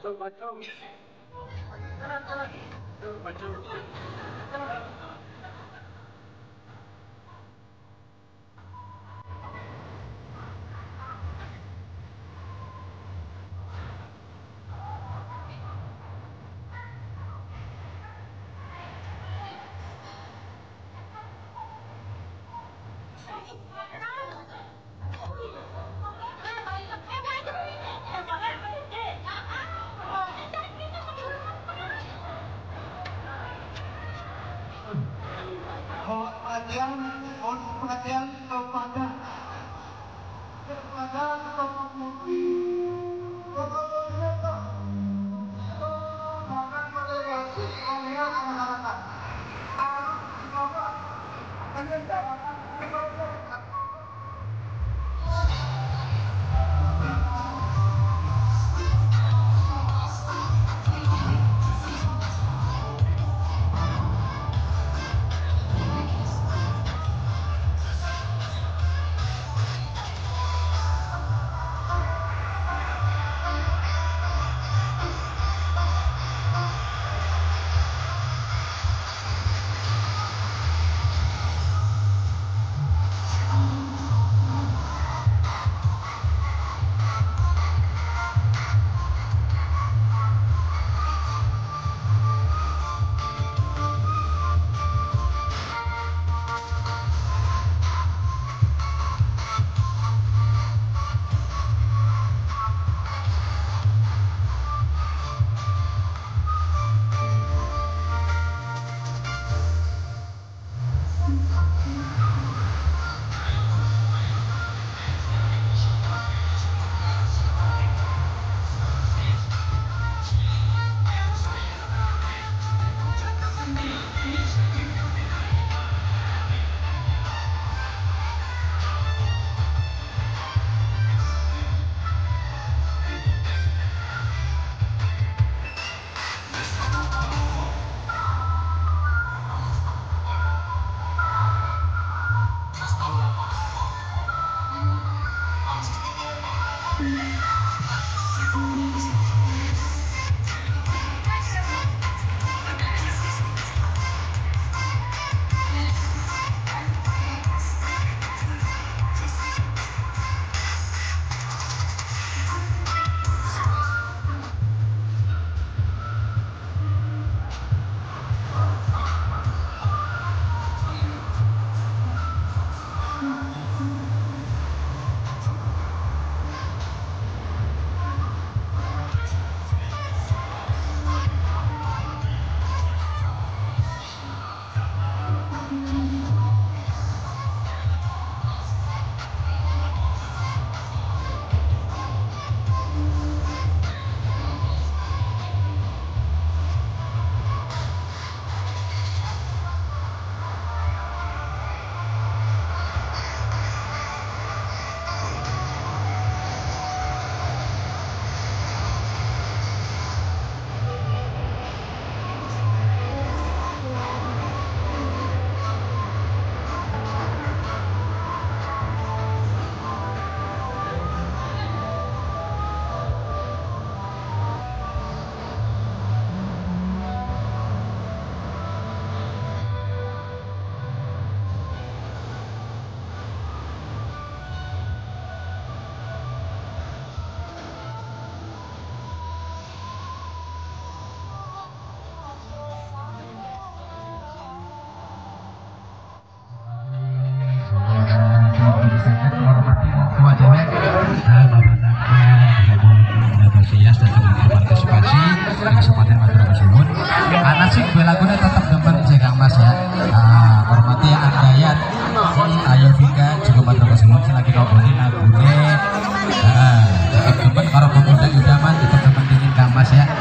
perhatian kepada Anasik belakangnya tetap gambar jagang mas ya. Hormati Andayat, Ayo Vika juga matur kesuwun selagi noboni lagune. Tetap gambar para pemuda idaman tetap kepentingin kang mas ya.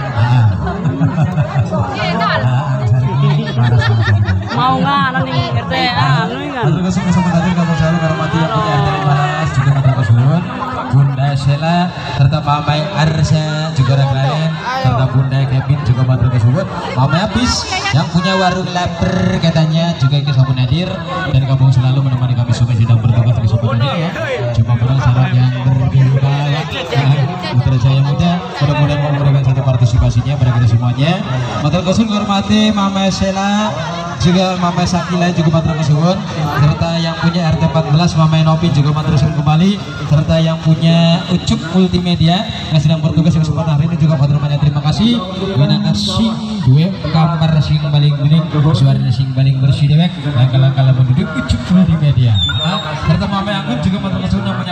Mau nggak nanti RT anu kan? Terima kasih kesempatan hadir kamu selalu hormati yang punya dari Balas juga matur kesuwun. Bunda Sheila serta Mamai Arsa juga orang lain serta Bunda Kevin juga matur kesuwun. Mamai Abis yang punya warung lapar katanya juga ikut sampun hadir dan kamu selalu menemani kami semua sedang bertugas di kesempatan ini ya. Cuma barang syarat yang berbeda Putra Jaya Muda mudah-mudahan mau memberikan satu partisipasinya pada kita semuanya. Matur nuwun hormati Mama Sela juga Mama Sakila juga matur nuwun, serta yang punya RT 14 Mama Nopi juga matur nuwun kembali, serta yang punya Ucup Multimedia yang sedang bertugas di kesempatan hari ini juga matur nuwun, terima kasih. Winaka sing duwe kamar sing paling bening, suara sing paling bersih dewek, langkah-langkah penduduk Ucup Multimedia. Serta Mama Anggun juga matur nuwun